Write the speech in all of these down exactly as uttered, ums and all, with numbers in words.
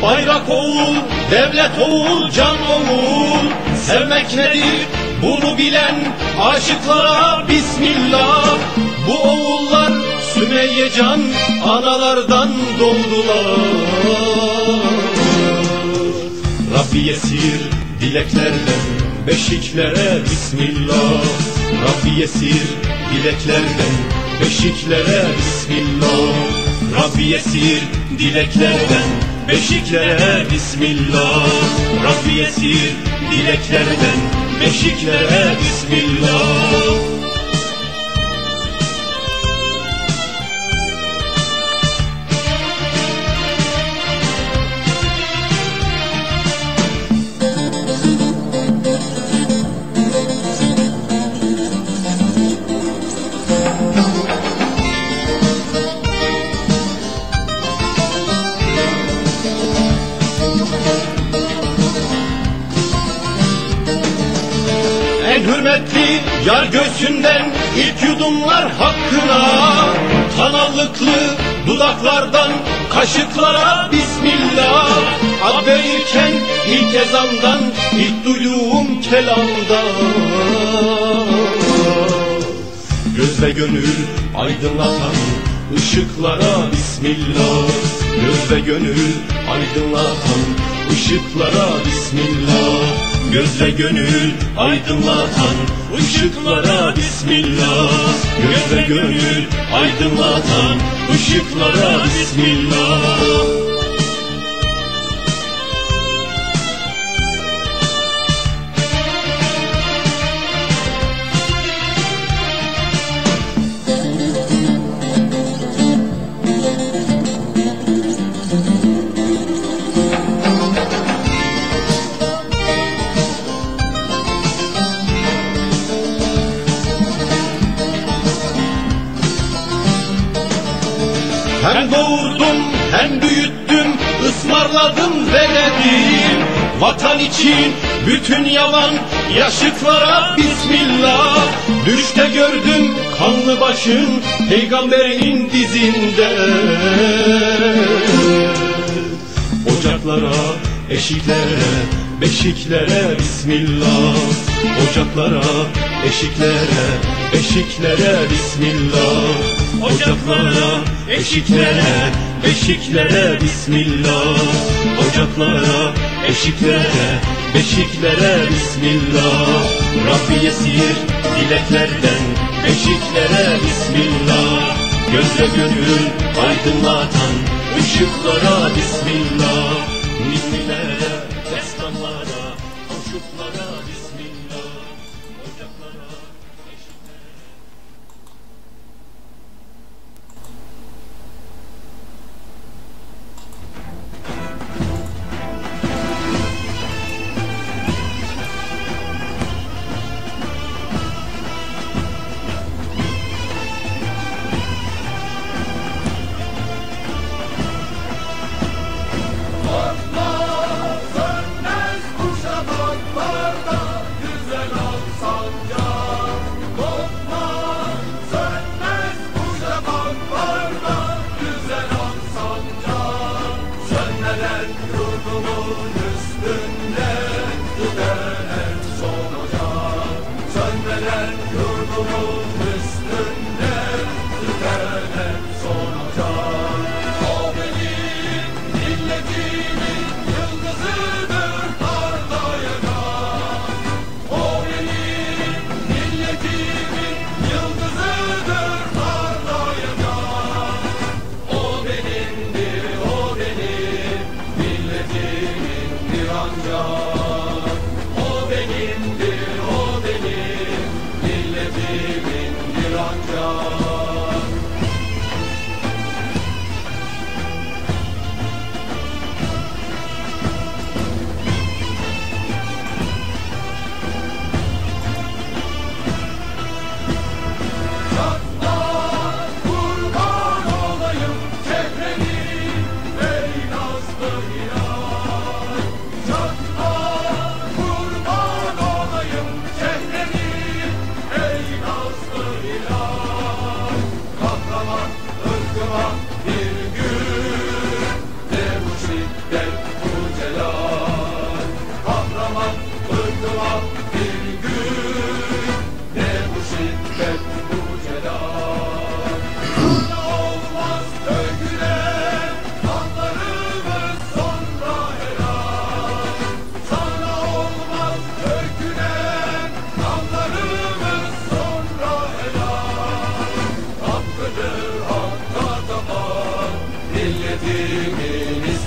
Bayrak oğul, devlet oğul, can oğul. Sevmek nedir bunu bilen aşıklara bismillah. Bu oğullar Sümeyye can analardan doğdular. Rabbi yesir dileklerden beşiklere bismillah. Rabbi yesir dileklerden beşiklere bismillah. Rabbi yesir dileklerden beşiklere bismillah. Rabbi yesir dileklerden beşiklere bismillah. En hürmetli yar göğsünden ilk yudumlar hakkına. Kanallıklı dudaklardan kaşıklara bismillah. Ad verirken ilk ezandan, ilk duyduğum kelamda. Göz ve gönül aydınlatan ışıklara bismillah. Göz ve gönül aydınlatan ışıklara bismillah. Göz ve gönül aydınlatan ışıklara bismillah. Göz ve gönül aydınlatan ışıklara bismillah. Hem doğurdum hem büyüttüm, ısmarladım veredim. Vatan için bütün yalan yaşıklara bismillah. Düşte gördüm kanlı başın peygamberin dizinde. Ocaklara, eşiklere, beşiklere bismillah. Ocaklara, eşiklere, beşiklere bismillah. Ocaklara, eşiklere, beşiklere bismillah. Ocaklara, eşiklere, beşiklere bismillah. Rabbi yesir dileklerden beşiklere bismillah. Gözle gönül aydınlatan ışıklara bismillah. Ninilere, destanlara, koşuklara bismillah. Ocaklara, eşiklere. O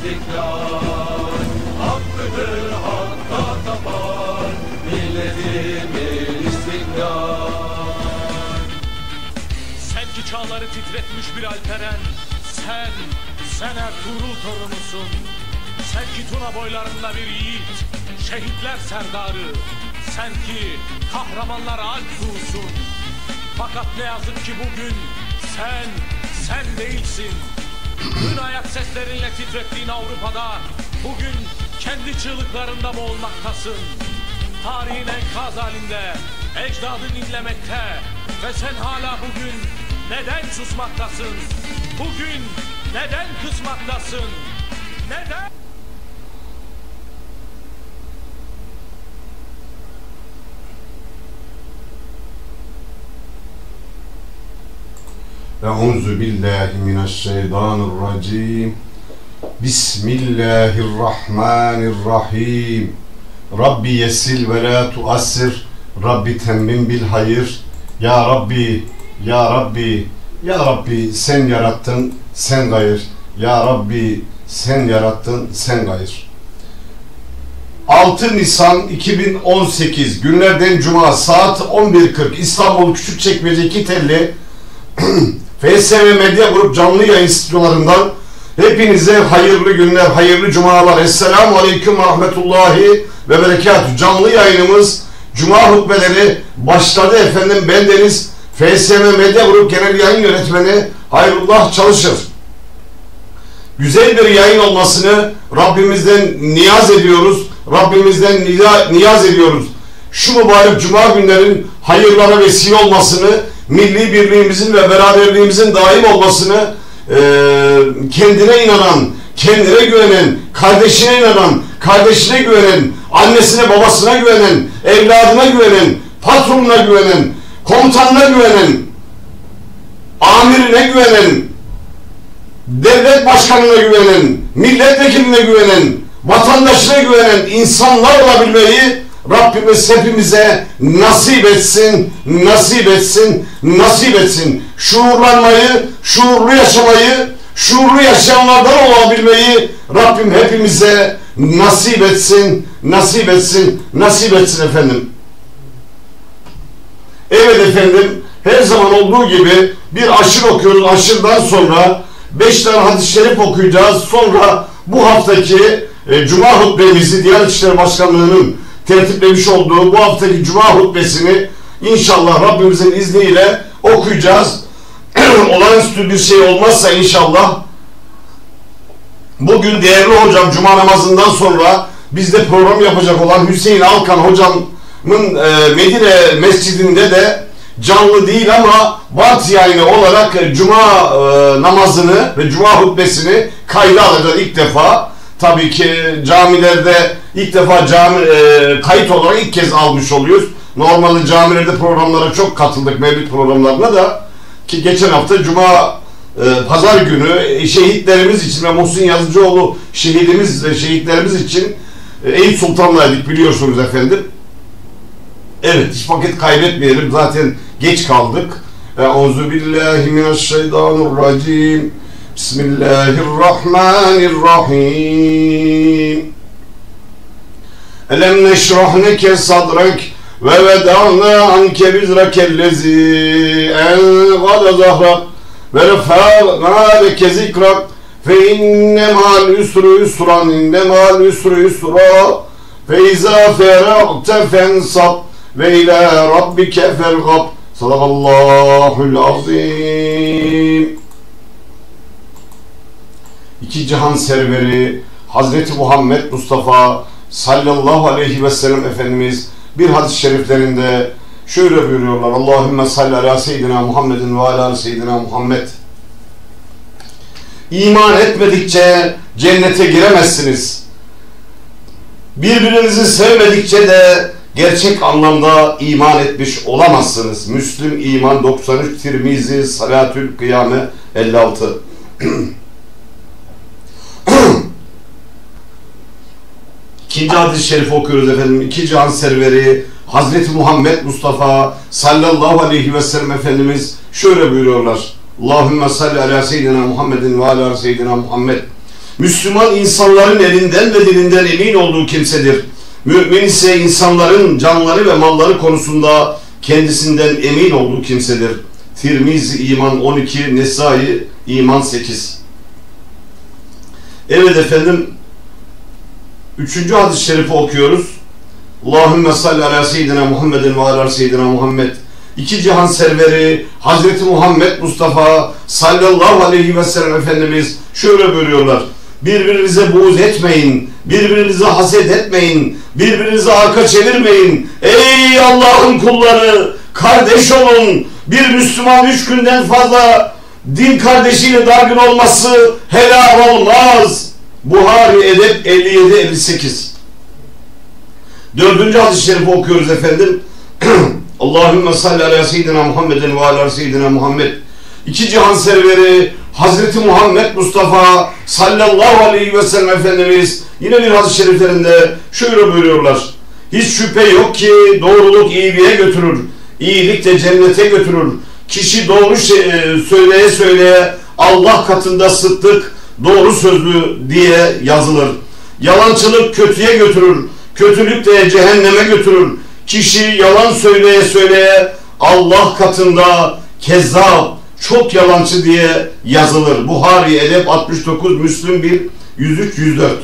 istiklal. Hakkıdır hakka tapar milletimin istiklal. Sen ki çağları titretmiş bir alperen, sen, sen Ertuğrul torunusun. Sen ki Tuna boylarında bir yiğit, şehitler serdarı. Sen ki kahramanlar alp kuğusun. Fakat ne yazık ki bugün sen, sen değilsin. Dün ayak seslerinle titrettiğin Avrupa'da bugün kendi çığlıklarında boğulmaktasın. Tarihin enkaz halinde ecdadın inlemekte ve sen hala bugün neden susmaktasın? Bugün neden kısmaktasın? Neden? Euzu billahi mineşşeytanirracim. Bismillahirrahmanirrahim. Rabbi yessil ve la tuassir. Rabbi temmim bil hayır. Ya Rabbi, Ya Rabbi, Ya Rabbi sen yarattın, sen gayır. Ya Rabbi sen yarattın, sen gayır. altı Nisan iki bin on sekiz günlerden Cuma saat on bir kırk İstanbul Küçükçekmece iki telli F S M Medya Grup canlı yayın stüdyolarından hepinize hayırlı günler, hayırlı cumalar. Esselamu Aleyküm ve Rahmetullahi ve Berekatuhu. Canlı yayınımız Cuma hutbeleri başladı efendim. Bendeniz F S M Medya Grup Genel Yayın Yönetmeni Hayrullah Çalışır. Güzel bir yayın olmasını Rabbimizden niyaz ediyoruz. Rabbimizden niyaz ediyoruz. Şu mübarek Cuma günlerin hayırlara vesile olmasını, milli birliğimizin ve beraberliğimizin daim olmasını, e, kendine inanan, kendine güvenen, kardeşine inanan, kardeşine güvenen, annesine babasına güvenen, evladına güvenen, patronuna güvenen, komutanına güvenen, amirine güvenen, devlet başkanına güvenen, milletvekiline güvenen, vatandaşına güvenen insanlar olabilmeyi Rabbimiz hepimize nasip etsin, nasip etsin, nasip etsin. Şuurlanmayı, şuurlu yaşamayı, şuurlu yaşayanlardan olabilmeyi Rabbim hepimize nasip etsin, nasip etsin, nasip etsin efendim. Evet efendim, her zaman olduğu gibi bir aşır okuyoruz. Aşırdan sonra beş tane hadis-i şerif okuyacağız. Sonra bu haftaki e, Cuma hutbemizi Diyanet İşleri Başkanlığı'nın tertiplemiş olduğu bu haftaki Cuma hutbesini inşallah Rabbimizin izniyle okuyacağız. Olağanüstü bir şey olmazsa inşallah bugün değerli hocam Cuma namazından sonra bizde program yapacak olan Hüseyin Alkan hocamın e, Medine Mescidinde de canlı değil ama bant yayını olarak Cuma e, namazını ve Cuma hutbesini kayda alacağız ilk defa. Tabii ki camilerde ilk defa cami e, kayıt olarak ilk kez almış oluyoruz. Normalde camilerde programlara çok katıldık, mevlid programlarına da, ki geçen hafta Cuma e, Pazar günü şehitlerimiz için ve Muhsin Yazıcıoğlu şehidimiz şehitlerimiz için e, Eyüp Sultan'daydık biliyorsunuz efendim. Evet, hiç vakit kaybetmeyelim, zaten geç kaldık. Euzubillahimineşşeytanirracim. Bismillahirrahmanirrahim. Elem neşrah leke sadrek ve veda'na anke bizrakellezi enqada zahrak ve refa'na leke zikrak fe inne ma'al üsrü yusran inne ma'al üsrü yusra fe izâ feragte fensab ve ilâ rabbike fergab. Sadakallahul azim. İki cihan serveri Hazreti Muhammed Mustafa sallallahu aleyhi ve sellem Efendimiz bir hadis-i şeriflerinde şöyle buyuruyorlar: Allahümme salli ala seyyidina Muhammedin ve ala seyyidina Muhammed. İman etmedikçe cennete giremezsiniz. Birbirinizi sevmedikçe de gerçek anlamda iman etmiş olamazsınız. Müslim İman doksan üç, Tirmizi Salatül Kıyame elli altı. İkinci hadis-i şerifi okuyoruz efendim. İki cihan serveri Hazreti Muhammed Mustafa sallallahu aleyhi ve sellem Efendimiz şöyle buyuruyorlar: Allahümme salli ala seyyidina Muhammedin ve ala seyyidina Muhammed. Müslüman insanların elinden ve dilinden emin olduğu kimsedir. Mümin ise insanların canları ve malları konusunda kendisinden emin olduğu kimsedir. Tirmizi İman on iki, Nesai İman sekiz. Evet efendim, üçüncü hadis-i şerifi okuyoruz. Allahümme salli ala seyyidina Muhammedin ve ala seyyidina Muhammed. İki cihan serveri Hazreti Muhammed Mustafa sallallahu aleyhi ve sellem Efendimiz şöyle buyuruyorlar: birbirinize buğz etmeyin, birbirinize haset etmeyin, birbirinize arka çevirmeyin. Ey Allah'ın kulları, kardeş olun. Bir Müslüman üç günden fazla din kardeşiyle dargın olması helal olmaz. Buhari Edep elli yedi elli sekiz. Dördüncü hadis-i şerifi okuyoruz efendim. Allahümme salli ala seyyidina Muhammedin ve ala seyyidina Muhammed. İki cihan serveri Hazreti Muhammed Mustafa sallallahu aleyhi ve sellem Efendimiz yine bir hadis-i şeriflerinde şöyle buyuruyorlar: hiç şüphe yok ki doğruluk iyiliğe götürür, iyilik de cennete götürür. Kişi doğru şey, söyleye söyleye Allah katında sıddık, doğru sözlü diye yazılır. Yalancılık kötüye götürür, kötülük de cehenneme götürür. Kişi yalan söyleye söyleye Allah katında kezzap, çok yalancı diye yazılır. Buhari Edep altmış dokuz, Müslüm bir, yüz üç yüz dört.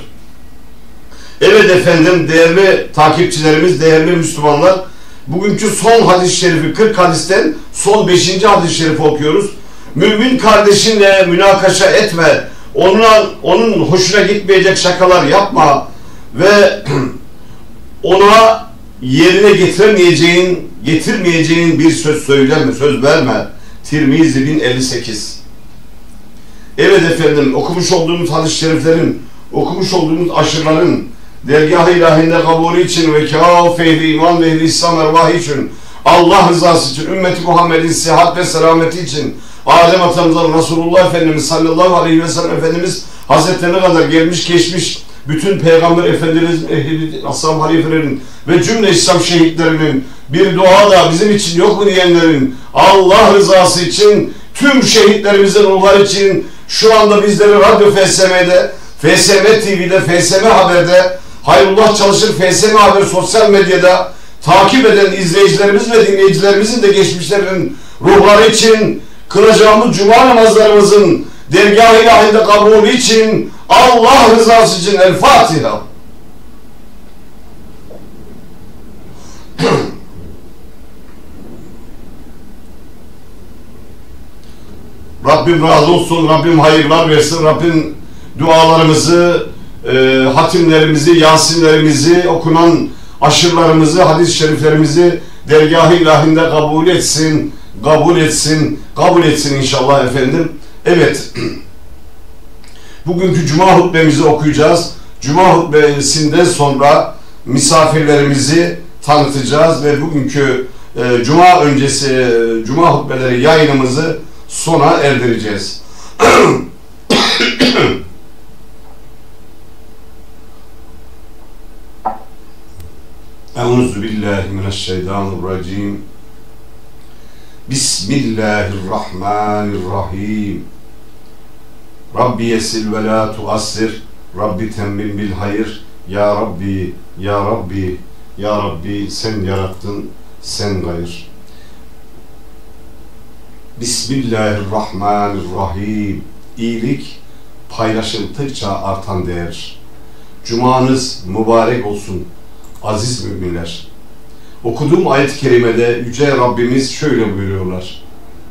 Evet efendim, değerli takipçilerimiz, değerli Müslümanlar, bugünkü son hadis-i şerifi, kırk hadisten son beşinci hadis-i şerifi okuyoruz. Mümin kardeşinle münakaşa etme, ona, onun hoşuna gitmeyecek şakalar yapma ve ona yerine getiremeyeceğin, getirmeyeceğin bir söz söyleme, söz verme. Tirmizi bin elli sekiz. Evet efendim, okumuş olduğumuz hadis-i şeriflerin, okumuş olduğumuz aşırların dergâh-ı ilahinde kabulü için ve kâf ehli iman ve ehli İslam ervahı için, Allah rızası için, ümmeti Muhammed'in sıhhat ve selameti için, Adem atamızdan Resulullah Efendimiz sallallahu aleyhi ve sellem Efendimiz Hazretlerine kadar gelmiş geçmiş bütün Peygamber Efendimiz, ehli, ashab halifelerin ve cümle İslam şehitlerinin bir dua da bizim için yok mu diyenlerin, Allah rızası için, tüm şehitlerimizin ruhları için şu anda bizleri Radyo F S M'de, F S M T V'de, F S M Haber'de, Hayrullah Çalışır F S M Haber sosyal medyada takip eden izleyicilerimiz ve dinleyicilerimizin de geçmişlerinin ruhları için, kılacağımız cuma namazlarımızın dergâh-ı ilahinde kabulü için, Allah rızası için El Fatiha. Rabbim razı olsun, Rabbim hayırlar versin, Rabbim dualarımızı, e, hatimlerimizi, yasinlerimizi, okunan aşırlarımızı, hadis-i şeriflerimizi dergâh-ı ilahinde kabul etsin, kabul etsin, kabul etsin inşallah efendim. Evet, bugünkü cuma hutbemizi okuyacağız. Cuma hutbesinden sonra misafirlerimizi tanıtacağız ve bugünkü e, cuma öncesi e, cuma hutbeleri yayınımızı sona erdireceğiz. Euzubillahimineşşeytanirracim. Bismillahirrahmanirrahim. Rabbi yesil ve la tuassir. Rabbi temmim bil hayır. Ya Rabbi, Ya Rabbi, Ya Rabbi sen yarattın, sen gayr. Bismillahirrahmanirrahim. İyilik paylaşıldıkça artan değer. Cumanız mübarek olsun aziz müminler. Okuduğum ayet-i kerimede Yüce Rabbimiz şöyle buyuruyorlar: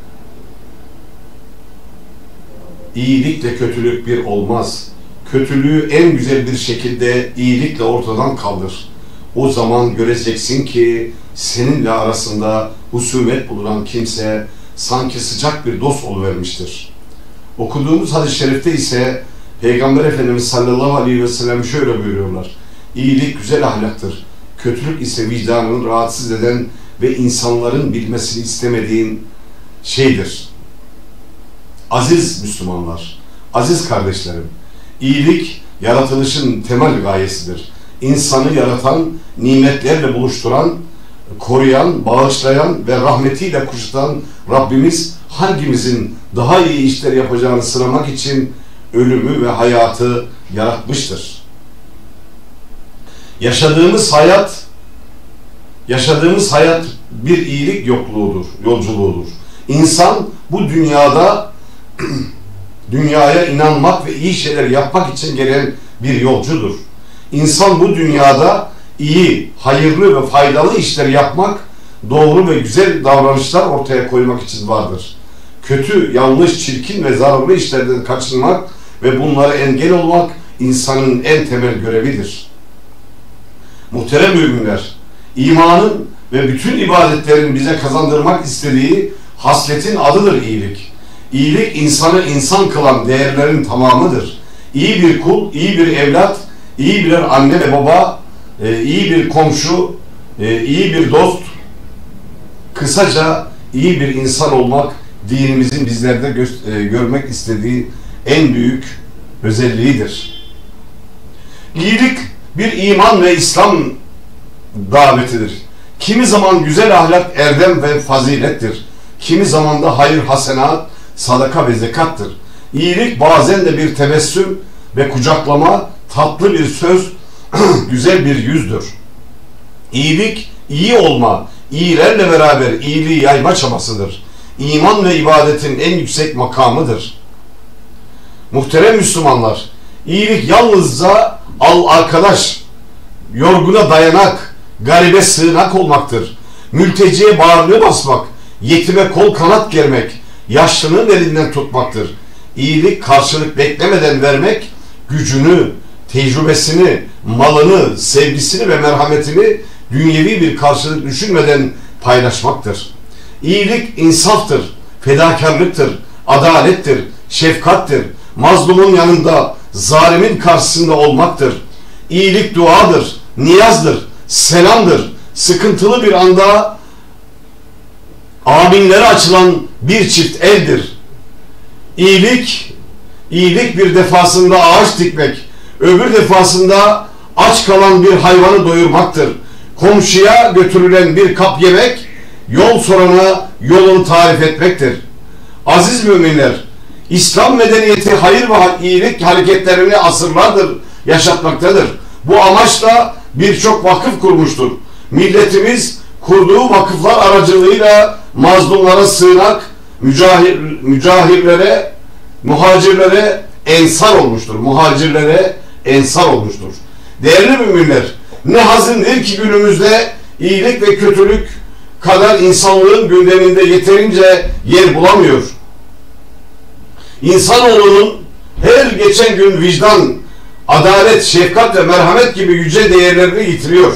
İyilikle kötülük bir olmaz. Kötülüğü en güzel bir şekilde iyilikle ortadan kaldır. O zaman göreceksin ki seninle arasında husumet bulunan kimse sanki sıcak bir dost oluvermiştir. Okuduğumuz hadis-i şerifte ise Peygamber Efendimiz sallallahu aleyhi ve sellem şöyle buyuruyorlar: İyilik güzel ahlaktır. Kötülük ise vicdanını rahatsız eden ve insanların bilmesini istemediğin şeydir. Aziz Müslümanlar, aziz kardeşlerim, iyilik yaratılışın temel gayesidir. İnsanı yaratan, nimetlerle buluşturan, koruyan, bağışlayan ve rahmetiyle kuşatan Rabbimiz hangimizin daha iyi işler yapacağını sınamak için ölümü ve hayatı yaratmıştır. Yaşadığımız hayat, yaşadığımız hayat bir iyilik yokluğudur, yolculuğudur. İnsan bu dünyada dünyaya inanmak ve iyi şeyler yapmak için gelen bir yolcudur. İnsan bu dünyada iyi, hayırlı ve faydalı işler yapmak, doğru ve güzel davranışlar ortaya koymak için vardır. Kötü, yanlış, çirkin ve zararlı işlerden kaçınmak ve bunlara engel olmak insanın en temel görevidir. Muhterem müminler, imanın ve bütün ibadetlerin bize kazandırmak istediği hasletin adıdır iyilik. İyilik insanı insan kılan değerlerin tamamıdır. İyi bir kul, iyi bir evlat, iyi bir anne ve baba, iyi bir komşu, iyi bir dost, kısaca iyi bir insan olmak dinimizin bizlerde görmek istediği en büyük özelliğidir. İyilik bir iman ve İslam davetidir. Kimi zaman güzel ahlak, erdem ve fazilettir. Kimi zaman da hayır, hasenat, sadaka ve zekattır. İyilik bazen de bir tebessüm ve kucaklama, tatlı bir söz, güzel bir yüzdür. İyilik, iyi olma, iyilerle beraber iyiliği yayma çabasıdır. İman ve ibadetin en yüksek makamıdır. Muhterem Müslümanlar, iyilik yalnızca al arkadaş, yorguna dayanak, garibe sığınak olmaktır. Mülteciye bağrını basmak, yetime kol kanat germek, yaşlının elinden tutmaktır. İyilik karşılık beklemeden vermek, gücünü, tecrübesini, malını, sevgisini ve merhametini dünyevi bir karşılık düşünmeden paylaşmaktır. İyilik insaftır, fedakarlıktır, adalettir, şefkattir, mazlumun yanında, zalimin karşısında olmaktır. İyilik duadır, niyazdır, selamdır, sıkıntılı bir anda aminlere açılan bir çift eldir. İyilik, iyilik bir defasında ağaç dikmek, öbür defasında aç kalan bir hayvanı doyurmaktır. Komşuya götürülen bir kap yemek, yol sorana yolunu tarif etmektir. Aziz müminler, İslam medeniyeti hayır ve iyilik hareketlerini asırlardır yaşatmaktadır. Bu amaçla birçok vakıf kurmuştur. Milletimiz kurduğu vakıflar aracılığıyla mazlumlara sığınak, mücahir, mücahirlere, muhacirlere ensar olmuştur. Muhacirlere ensar olmuştur. Değerli müminler, ne hazindir ki günümüzde iyilik ve kötülük kadar insanlığın gündeminde yeterince yer bulamıyor. İnsanoğlunun her geçen gün vicdan, adalet, şefkat ve merhamet gibi yüce değerlerini yitiriyor.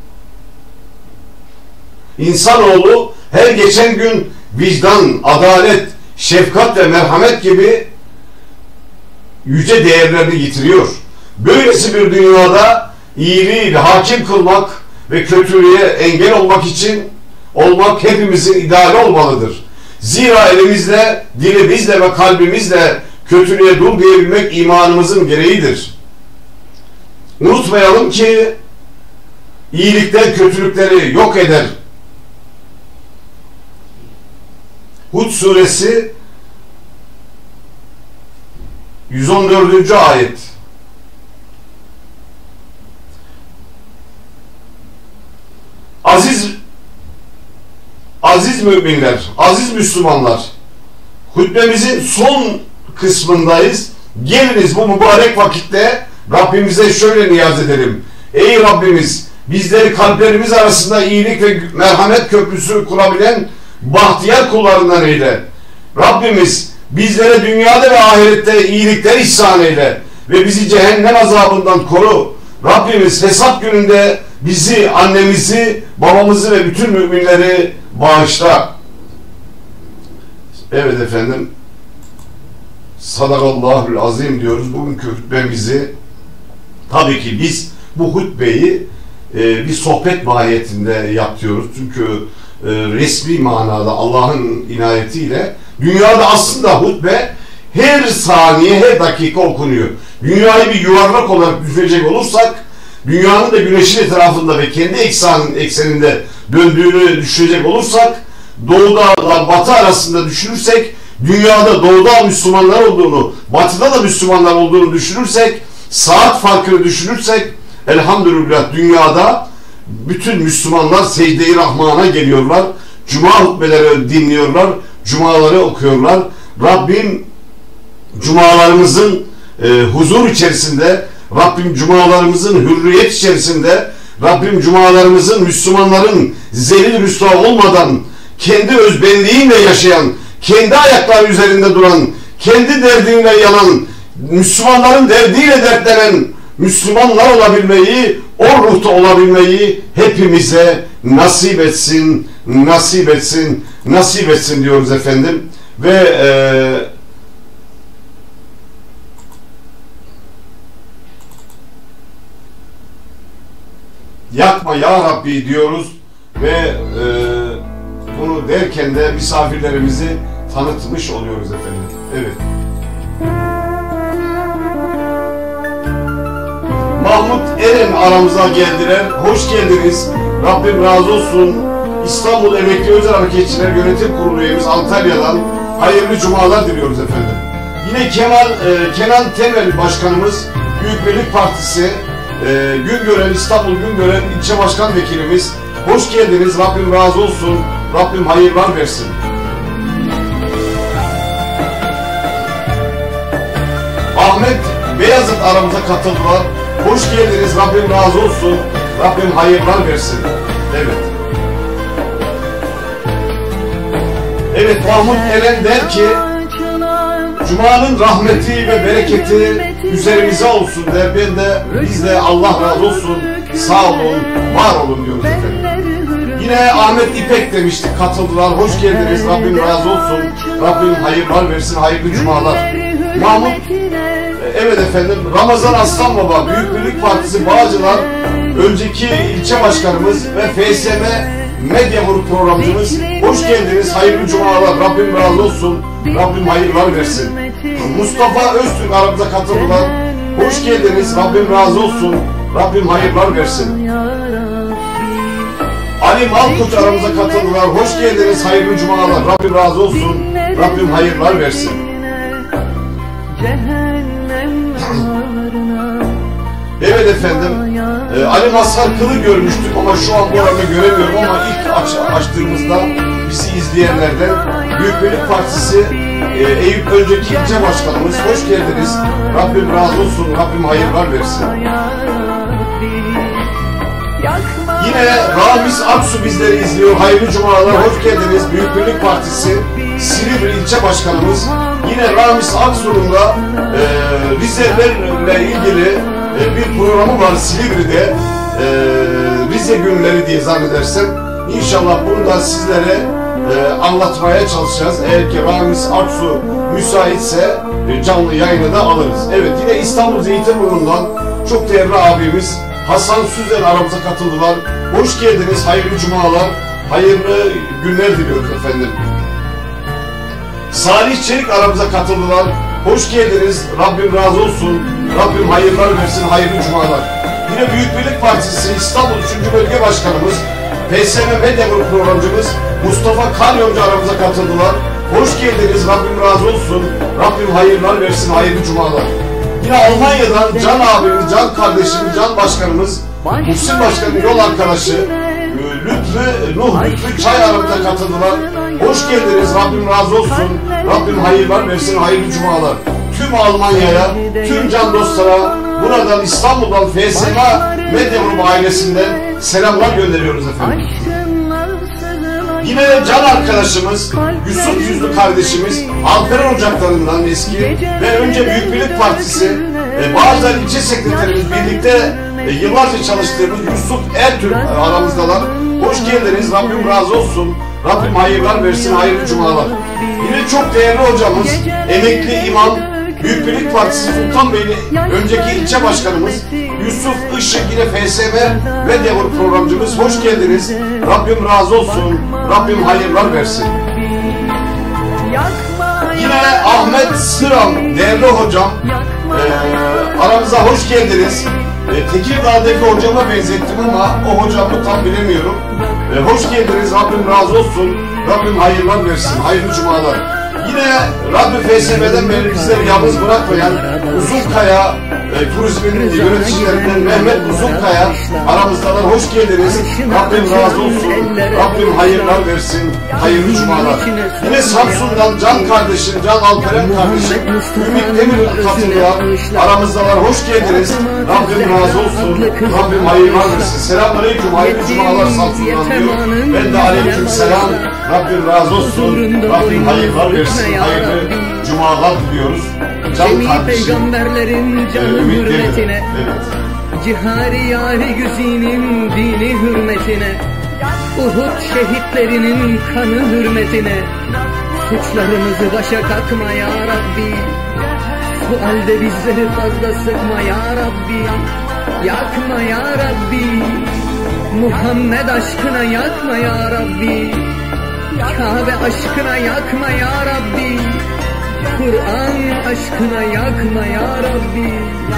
İnsanoğlu her geçen gün vicdan, adalet, şefkat ve merhamet gibi yüce değerlerini yitiriyor. Böylesi bir dünyada iyiliği hakim kılmak ve kötülüğe engel olmak için olmak hepimizin ideali olmalıdır. Zira elimizle, dilimizle ve kalbimizle kötülüğe dur diyebilmek imanımızın gereğidir. Unutmayalım ki iyilikler kötülükleri yok eder. Hud suresi yüz on dördüncü ayet. Aziz aziz müminler, aziz Müslümanlar, hutbemizin son kısmındayız. Geliniz bu mübarek vakitte Rabbimize şöyle niyaz edelim. Ey Rabbimiz, bizleri kalplerimiz arasında iyilik ve merhamet köprüsü kurabilen bahtiyar kullarından eyle. Rabbimiz, bizlere dünyada ve ahirette iyilikler ihsan eyle ve bizi cehennem azabından koru. Rabbimiz, hesap gününde bizi, annemizi, babamızı ve bütün müminleri bağışla. Evet efendim, Sadakallahul azim diyoruz. Bugünkü hutbemizi, tabii ki biz bu hutbeyi e, bir sohbet mahiyetinde yapıyoruz. Çünkü e, resmi manada Allah'ın inayetiyle dünyada aslında hutbe her saniye, her dakika okunuyor. Dünyayı bir yuvarlak olarak düşünecek olursak, dünyanın da güneşin etrafında ve kendi eksen, ekseninde döndüğünü düşünecek olursak, doğuda batı arasında düşünürsek dünyada doğuda Müslümanlar olduğunu, batıda da Müslümanlar olduğunu düşünürsek, saat farkını düşünürsek, elhamdülillah dünyada bütün Müslümanlar secde-i Rahman'a geliyorlar. Cuma hutbeleri dinliyorlar, cumaları okuyorlar. Rabbim cumalarımızın e, huzur içerisinde, Rabbim cumalarımızın hürriyet içerisinde, Rabbim cumalarımızın Müslümanların zelil rüsva olmadan kendi özbenliğiyle yaşayan, kendi ayakları üzerinde duran, kendi derdiyle yanan, Müslümanların derdiyle dertlenen Müslümanlar olabilmeyi, o ruhta olabilmeyi hepimize nasip etsin, nasip etsin, nasip etsin diyoruz efendim. Ve e, yakma ya Rabbi diyoruz ve e, bunu derken de misafirlerimizi tanıtmış oluyoruz efendim. Evet. Mahmut Eren aramıza geldiler. Hoş geldiniz. Rabbim razı olsun. İstanbul Emekli Özel Hareketçiler Yönetim Kurulu üyemiz Antalya'dan hayırlı cumalar diliyoruz efendim. Yine Kemal e, Kenan Temel Başkanımız, Büyük Birlik Partisi e, Güngören, İstanbul Güngören İlçe Başkan Vekilimiz. Hoş geldiniz. Rabbim razı olsun. Rabbim hayırlar versin. Ahmet Beyazıt aramıza katıldılar. Hoş geldiniz. Rabbim razı olsun. Rabbim hayırlar versin. Evet. Evet, Mahmut Eren der ki Cuma'nın rahmeti ve bereketi üzerimize olsun der. Ben de biz de Allah razı olsun. Sağ olun, var olun diyoruz efendim. Yine Ahmet İpek demiştik, katıldılar. Hoş geldiniz. Rabbim razı olsun. Rabbim hayırlar versin. Hayırlı cumalar. Mahmut evet efendim, Ramazan Aslan Baba, Büyük Birlik Partisi Bağcılar önceki ilçe başkanımız ve F S M Medya Grup programcımız. Hoş geldiniz, hayırlı cumalar, Rabbim razı olsun, Rabbim hayırlar versin. Mustafa Öztürk aramıza katıldılar. Hoş geldiniz, Rabbim razı olsun, Rabbim hayırlar versin. Ali Malkoç aramıza katıldılar. Hoş geldiniz, hayırlı cumalar, Rabbim razı olsun, Rabbim hayırlar versin. Evet efendim, e, Ali Mazhar Kıl'ı görmüştük ama şu an bu arada göremiyorum ama ilk aç, açtığımızda bizi izleyenlerden Büyük Birlik Partisi e, Eyüp önceki ilçe başkanımız. Hoş geldiniz. Rabbim razı olsun, Rabbim hayırlar versin. Yine Ramiz Aksu bizleri izliyor. Hayırlı cumalar, hoş geldiniz. Büyük Birlik Partisi Silivri ilçe başkanımız. Yine Ramiz Aksu'nun da e, Rize'lerle ilgili e, bir programı var Silivri'de. E, Rize günleri diye zannedersem. İnşallah bunu da sizlere e, anlatmaya çalışacağız. Eğer ki Ramiz Aksu müsaitse e, canlı yayını da alırız. Evet, yine İstanbul Zeytinburnu'ndan çok değerli abimiz Hasan Süzen aramıza katıldılar. Hoş geldiniz, hayırlı cumalar, hayırlı günler diliyoruz efendim. Salih Çelik aramıza katıldılar. Hoş geldiniz, Rabbim razı olsun, Rabbim hayırlar versin, hayırlı cumalar. Yine Büyük Birlik Partisi İstanbul üçüncü Bölge Başkanımız, P S M Medya Grup programcımız Mustafa Kalyoncu aramıza katıldılar. Hoş geldiniz, Rabbim razı olsun, Rabbim hayırlar versin, hayırlı cumalar. Yine Almanya'dan Can abimiz, Can kardeşimiz, Can başkanımız, Muhsin Başkan'ın yol arkadaşı Lütfü, Nuh Lütfü Çay aramıza katıldılar. Hoş geldiniz, Rabbim razı olsun, Rabbim hayırlar versin, hayırlı cumalar. Tüm Almanya'ya, tüm can dostlara, buradan İstanbul'dan F S M Medya Grubu ailesinden selamlar gönderiyoruz efendim. Yine can arkadaşımız, Yusuf Yüzlü kardeşimiz, Alperen Ocakları'ndan eski ve önce Büyük Birlik Partisi e, Bağcılar İlçe Sekreterimiz, birlikte e, yıllarca çalıştığımız Yusuf Ertürk aramızdalar. Hoş geldiniz, Rabbim razı olsun, Rabbim hayırlar versin, hayırlı cumalar. Yine çok değerli hocamız, emekli imam, Büyük Birlik Partisi Sultanbeyli önceki ilçe başkanımız Yusuf Işık, yine F S M Medya Grup programcımız. Hoş geldiniz, Rabbim razı olsun, Rabbim hayırlar versin. Yine Ahmet Sıram, değerli hocam, e, aramıza hoş geldiniz. E, Tekirdağ'daki hocama benzettim ama o hocamı tam bilemiyorum. E, hoş geldiniz, Rabbim razı olsun, Rabbim hayırlar versin, hayırlı cumalar. Yine Radyo F S M'den beri bizleri yalnız bırakmayan Uzunkaya e, turizmin yöneticilerinden Mehmet Uzunkaya aramızdalar. Hoş geldiniz. Rabbim razı olsun. Rabbim hayırlar versin. Hayırlı cumalar. Yine Samsun'dan Can kardeşim, Can Alperen kardeşim Ümit Demir katılıyor. Aramızdalar. Hoş geldiniz. Rabbim razı olsun. Rabbim hayırlar versin. Selamünaleyküm. Hayırlı cumalar Samsun'dan diyor. Ben de aleyküm selam. Rabbim razı olsun. Rabbim hayırlar versin. Hayırlı cumalar diliyoruz. Can kardeşim. Peygamberlerin canı hürmetine, evet. Cihari yâri güzinin dini hürmetine, Uhud şehitlerinin kanı hürmetine, suçlarımızı başa kakma ya Rabbi. Bu halde bizleri fazla sıkma ya Rabbi. Yakma ya Rabbi. Muhammed aşkına yakma ya Rabbi. Kabe aşkına yakma ya Rabbi. Kur'an aşkına yakma ya Rabbi.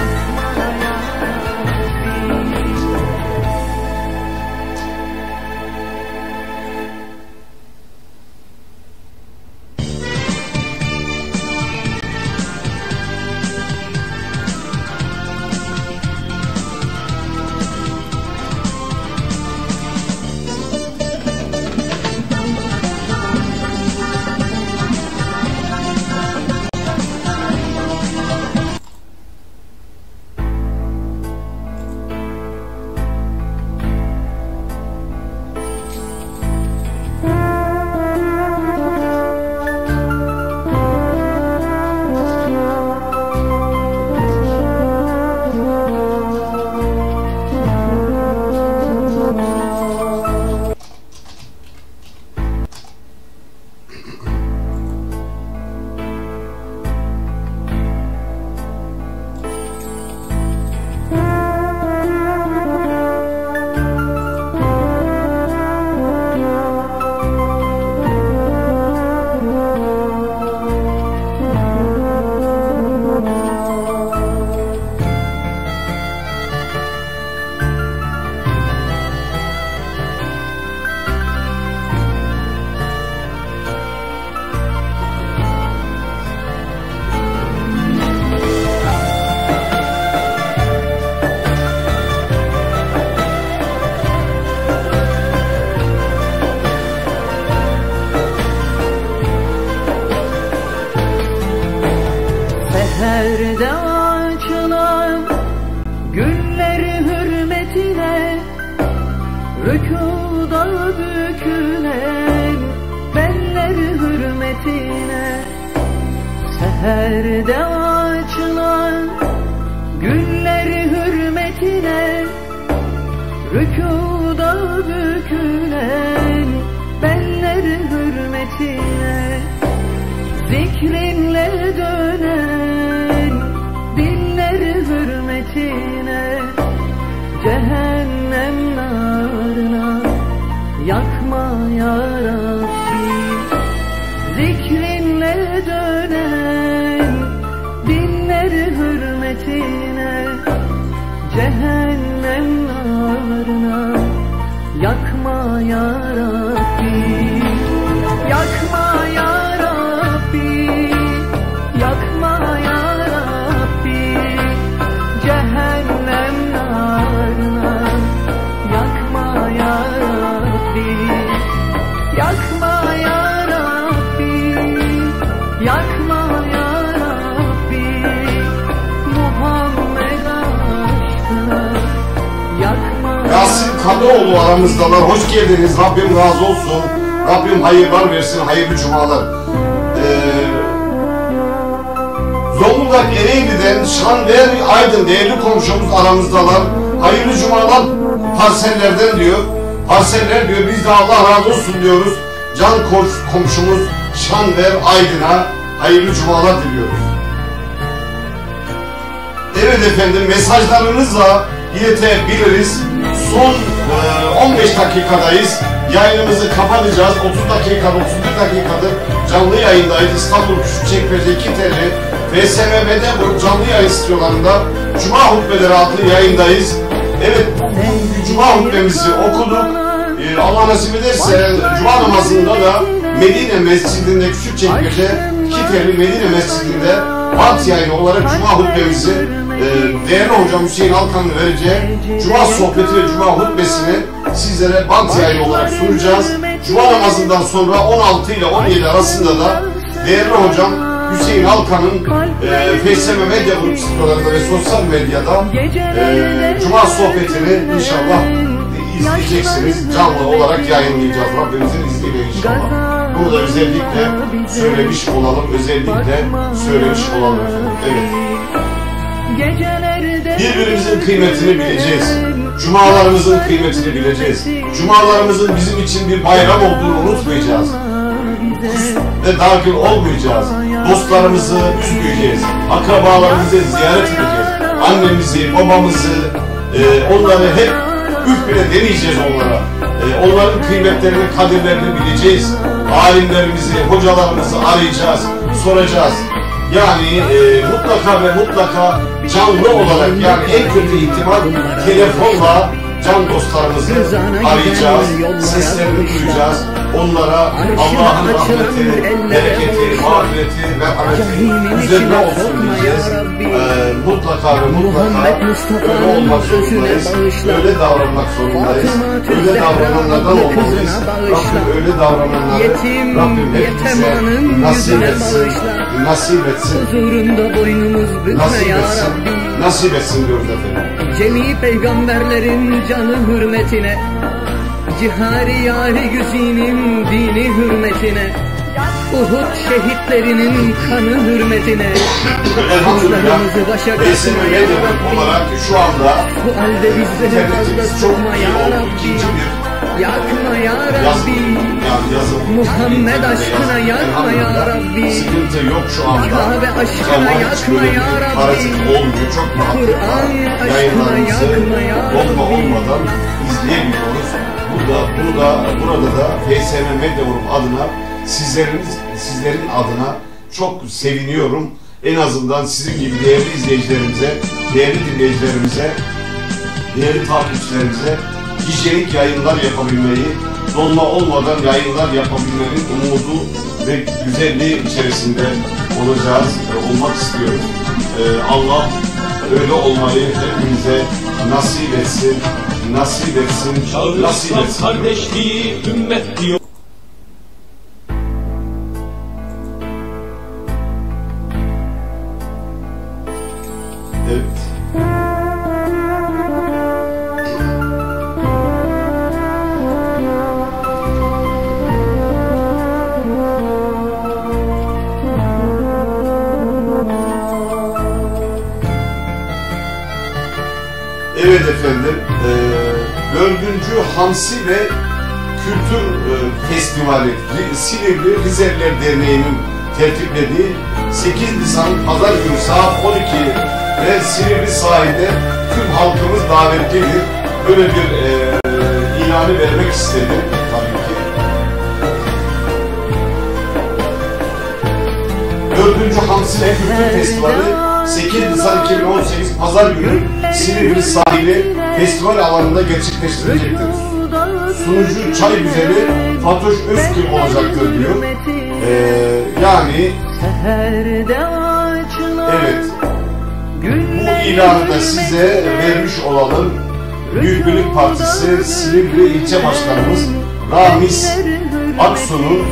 Seherde açılan günleri hürmetine, rükuda bükülen belleri hürmetine. Seherde açılan günleri hürmetine, rükuda bükülen belleri hürmetine. Zikrinle dönen dilleri hürmetine, cehennem narına yakma ya Rabbi. Zikrinle dönen dilleri hürmetine, cehennem narına yakma ya Rabbi. Yakma ya Rabbi, yakma ya Rabbi, cehennem narına yakma ya Rabbi. Yakma ya Rabbi, yakma ya Rabbi, Muhammed aşkına yakma. Yasin Kadıoğlu aramızdalar. Hoş geldiniz. Rabbim razı olsun. Rabbim hayırlar versin, hayırlı cumalar. Ee, Zonguldak Ereğli'den Şanver Aydın değerli komşumuz aramızdalar. Hayırlı cumalar parsellerden diyor. Parseller diyor, biz de Allah razı olsun diyoruz. Can komşumuz Şanver Aydın'a hayırlı cumalar diliyoruz. Evet efendim, mesajlarınızla iletebiliriz. Son e, on beş dakikadayız. Yayınımızı kapatacağız. otuz dakikada, otuz bir dakikadır canlı yayındayız. İstanbul Küçükçekmece iki telli F S M M'de bu canlı yayın stüdyolarında Cuma hutbeleri adlı yayındayız. Evet, bugün Cuma hutbemizi okuduk. Ee, Allah nasip ederse Cuma namazında da Medine Mescidi'nde Küçükçekmece iki telli Medine Mescidi'nde bant yayını olarak Cuma hutbemizi e, değerli hocam Hüseyin Alkan'ın vereceği Cuma sohbeti ve Cuma hutbesini sizlere bant yayını olarak sunacağız. Cuma namazından sonra on altı ile on yedi arasında da değerli hocam Hüseyin Alkan'ın e, F S M medya grup sitelerinde ve sosyal medyada e, Cuma sohbetini inşallah izleyeceksiniz. Canlı olarak yayınlayacağız. Rabbimizin izniyle inşallah. Bunu da özellikle söylemiş olalım. Özellikle söylemiş olalım. Evet. Birbirimizin kıymetini bileceğiz. Cumalarımızın kıymetini bileceğiz. Cumalarımızın bizim için bir bayram olduğunu unutmayacağız. Ve dahil olmayacağız. Dostlarımızı üzmeyeceğiz. Akrabalarımızı ziyaret edeceğiz. Annemizi, babamızı, e, onları hep üf bile demeyeceğiz onlara. E, onların kıymetlerini, kadirlerini bileceğiz. Alimlerimizi, hocalarımızı arayacağız, soracağız. Yani e, mutlaka ve mutlaka canlı olarak, yani en kötü ihtimal telefonla can dostlarımızı arayacağız, seslerini duyacağız. Onlara Allah'ın rahmeti, bereketi, mağfireti, merhameti üzerine olsun diyeceğiz. Ee, mutlaka ve mutlaka öyle olmak zorundayız. Öyle davranmak zorundayız. Öyle davrananlardan olmalıyız. Rabbim öyle davrananları Rabbim hepimize nasip etsin. Nasip etsin. Nasip etsin. Nasip etsin diyoruz efendim. Cemi peygamberlerin canı hürmetine, cihari yâri güzinin dini hürmetine, Uhud şehitlerinin kanı hürmetine, Elhamdülillah F S M medya olarak şu anda bu halde bizleri fazla sıkma ya Rabbi, yakma ya Rabbi, Muhammed aşkına yakma ya Rabbi, sıkıntı yok şu anda. Kabe aşkına yakma ya Rabbi, Kur'an aşkına yakma ya Rabbi, Rabbi, olmadan izleyemiyoruz. Burada, burada, burada da F S M Medya Grup adına sizlerin, sizlerin adına çok seviniyorum. En azından sizin gibi değerli izleyicilerimize, değerli dinleyicilerimize, değerli takipçilerimize hijyenik yayınlar yapabilmeyi, donma olmadan yayınlar yapabilmenin umudu ve güzelliği içerisinde olacağız, olmak istiyoruz. Ee, Allah öyle olmayı hepimize nasip etsin, nasip etsin, nasip etsin. Kardeşliği ümmet diyor. Evet. Evet efendim, e, dördüncü Hamsi ve Kültür e, Festivali Silivri Rizeliler Derneği'nin tertiplediği sekiz Nisan Pazar günü saat on iki ve Silivri sahilde tüm halkımız davetlidir. Böyle bir e, ilanı vermek istedim tabii ki. dördüncü Hamsi ve Kültür Festivali sekiz Nisan iki bin on sekiz Pazar günü Silivri sahili festival alanında gerçekleştirilecektir. Sunucu Çay Güzeli Fatoş Özkül olacaktır diyor. Ee, yani evet, bu ilanı da size vermiş olalım. Büyük Birlik Partisi Silivri İlçe Başkanımız Ramiz Aksu'nun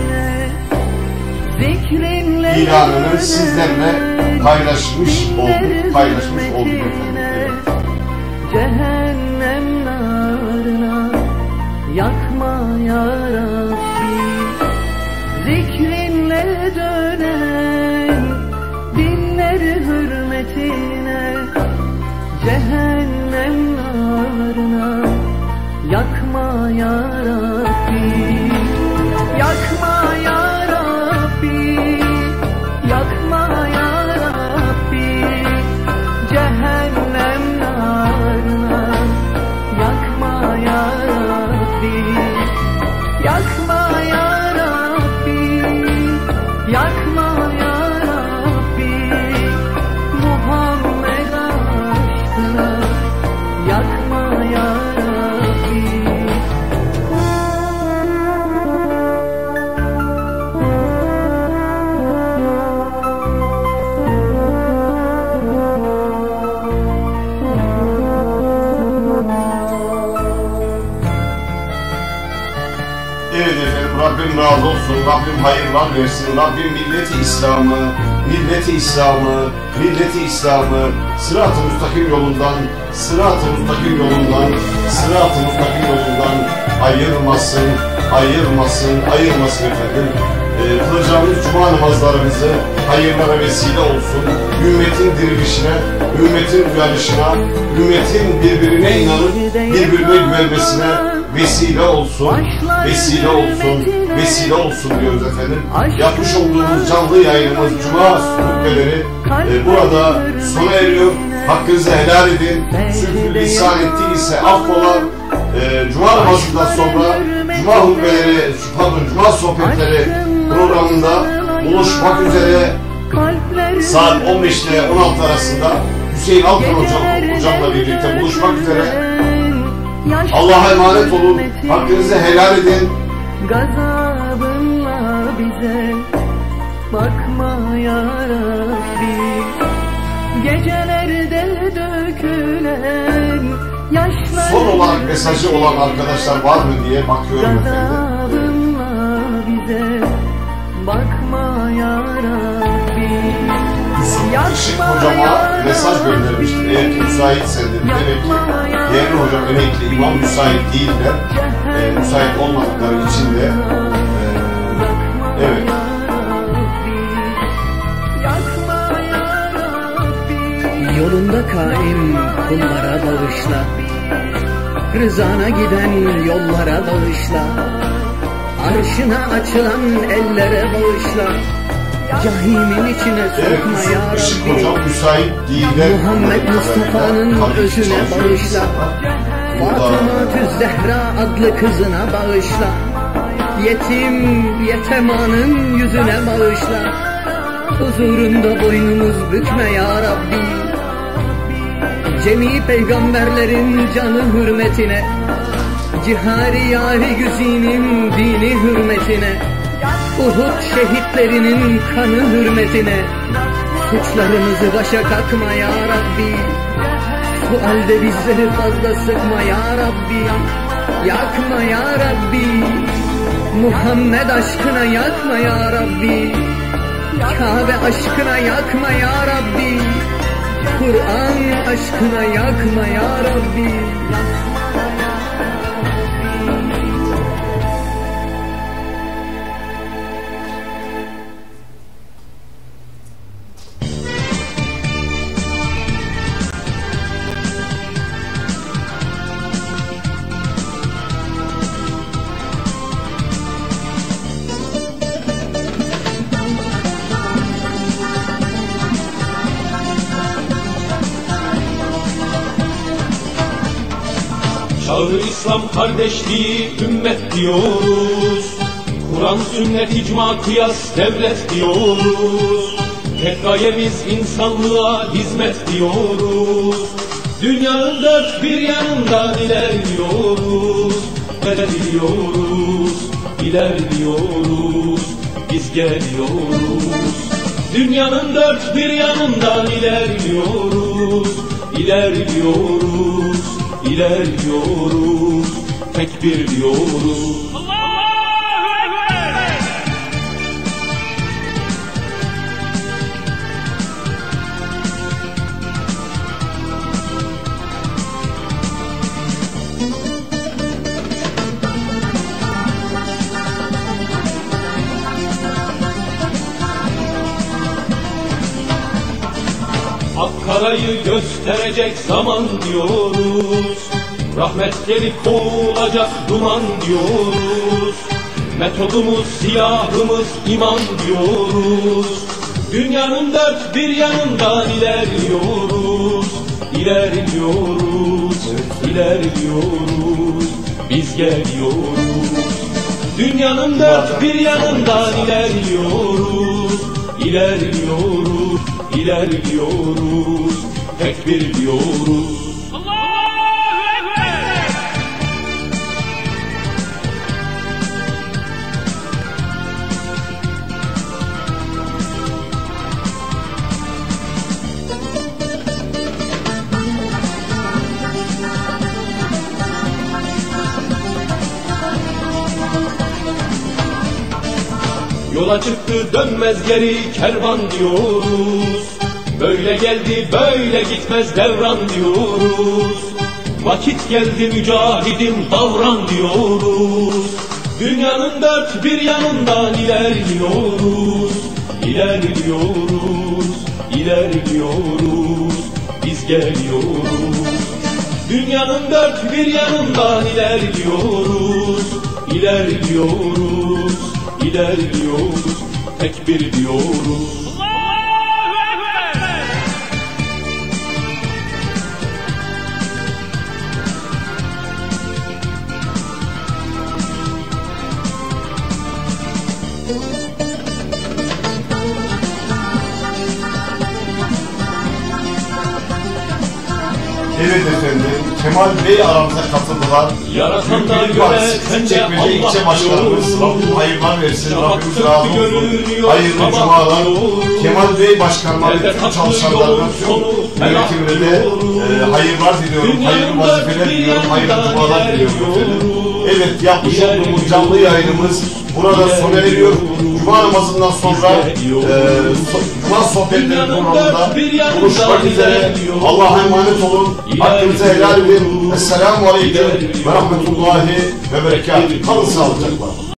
ilanını sizlerle paylaşmış olduk, paylaşmış olduk efendim. Evet. Cehennem narına yakma ya Rabbi, zikrinle dönen dinler hürmetine, cehennem narına yakma ya Rabbi, yakma ya Rabbi, yakma ya Rabbi, cehennem narına yakma ya Rabbi, yakma ya Rabbi, yakma ya Rabbi, Muhammed aşkına yakma ya Rabbi. efendim. Rabbim razı olsun. Rabbim hayırlar versin. Rabbim milleti İslam'ı, milleti İslam'ı, milleti İslam'ı sırat-ı müstakim yolundan, sırat-ı müstakim yolundan, sırat-ı müstakim yolundan ayırmasın, ayırmasın, ayırmasın efendim. Ee, kılacağımız cuma namazlarımızı hayırlara vesile olsun. Ümmetin dirilişine, ümmetin uyanışına, ümmetin birbirine inanıp birbirine güvenmesine vesile olsun, vesile olsun, vesile olsun diyoruz efendim. Yapmış olduğumuz canlı yayınımız Cuma hutbeleri e, burada sona eriyor. Hakkınızı helal edin. Sürçülisan ettiyse affola. E, Cuma namazından sonra Cuma hutbeleri, pardon Cuma sohbetleri programında buluşmak üzere saat on beş ile on altı arasında Hüseyin Alkan hocam, hocamla birlikte buluşmak üzere. Allah'a emanet olun. Hakkınızı helal edin. Gazabınla bize bakma ya Rabbi. Gecelerde dökülen yaşlar. Son olarak mesajı olan arkadaşlar var mı diye bakıyorum efendim. Gazabınla bize bakma ya Rabbi. Işık hocama mesaj göndermiştir. Eğer ki müsaitse dedi. Demek ki değerli hocam emekli imam müsait değiller. E, müsait olmadıkları için de e, evet. Yolunda kaim kullara bağışla. Rızana giden yollara bağışla. Arşına açılan ellere bağışla. Cahimin içine sokma ya Rabbi. Muhammed Mustafa'nın özüne bağışla. Fatıma-tü Zehra adlı kızına bağışla. Yetim yetemanın yüzüne bağışla. Huzurunda boynumuz bükme ya Rabbi. Cemi peygamberlerin canı hürmetine, cihari yâri güzinin dini hürmetine, Uhud şehitlerinin kanı hürmetine, suçlarımızı başa kakma ya Rabbi. Sualde bizleri fazla sıkma ya Rabbi. Yakma ya Rabbi. Muhammed aşkına yakma ya Rabbi. Kabe aşkına yakma ya Rabbi. Kur'an aşkına yakma ya Rabbi. Çağrı İslam kardeşliği ümmet diyoruz. Kur'an sünnet icma kıyas devlet diyoruz. Tek gayemiz insanlığa hizmet diyoruz. Dünyanın dört bir yanından ilerliyoruz. Geliyoruz, ilerliyoruz, biz geliyoruz. Dünyanın dört bir yanından ilerliyoruz. İlerliyoruz, İlerliyoruz, tekbir diyoruz. Akkara'yı gösterecek zaman diyoruz. Rahmet gelip kovulacak duman diyoruz. Metodumuz, silahımız iman diyoruz. Dünyanın dört bir yanından ilerliyoruz. İlerliyoruz, ilerliyoruz, biz geliyoruz. Dünyanın dört bir yanından ilerliyoruz. İlerliyoruz, ilerliyoruz, tekbir diyoruz. Yola çıktı dönmez geri kervan diyoruz. Böyle geldi böyle gitmez devran diyoruz. Vakit geldi mücahidim davran diyoruz. Dünyanın dört bir yanından ilerliyoruz. İlerliyoruz, ilerliyoruz, biz geliyoruz. Dünyanın dört bir yanından ilerliyoruz. İlerliyoruz, ilerliyoruz, tekbir diyoruz. Evet efendim, Kemal Bey aramıza katıldılar. Yaratanlar Büyük bir parti, Çekmece ilçe başkanımız, Rabbim hayırlar versin, Rabbimiz razı olsun. Hayırlı cumalar. Kemal Bey başkanıma ve tüm çalışanlarına, tüm yönetimine de e, hayırlar diliyorum, hayırlı vazifeler diliyorum, hayırlı cumalar diliyorum efendim. Evet, yapmış olduğumuz canlı yayınımız burada sona eriyor. Cuma namazından sonra e, so, Cuma sohbetleri programında buluşmak üzere. Allah'a emanet olun. Hakkınızı helal edin. Esselamu Aleyküm ve Rahmetullahi ve Berekatuhu. Kalın sağlıcakla.